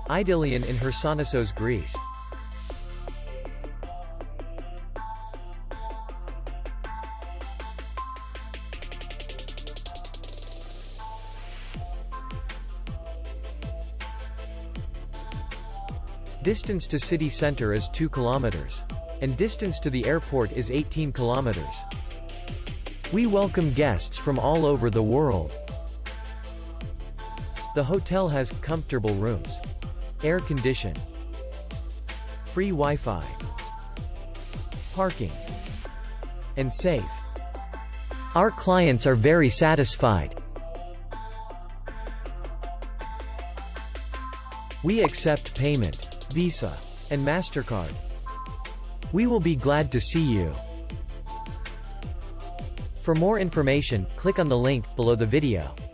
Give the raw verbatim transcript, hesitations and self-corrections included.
Idillion in Hersonissos, Greece. Distance to city center is two kilometers. And distance to the airport is eighteen kilometers. We welcome guests from all over the world. The hotel has comfortable rooms, air condition, free Wi-Fi, parking, and safe. Our clients are very satisfied. We accept payment, Visa, and MasterCard. We will be glad to see you. For more information, click on the link below the video.